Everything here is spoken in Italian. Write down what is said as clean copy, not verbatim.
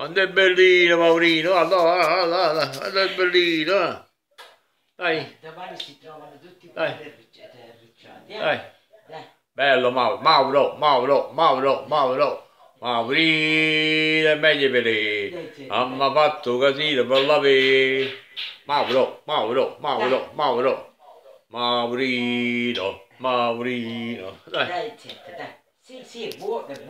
Quando è bellino, Maurino, allora, quando è bellino. Dai. Domani si trovano tutti Dai. arricciati. Dai. Dai. Bello Mauro. Maurino è meglio per lei. Mamma ha fatto casino per la pe. Maurino. Maurino. Dai. Dai, dai. Sì, sì, è buono.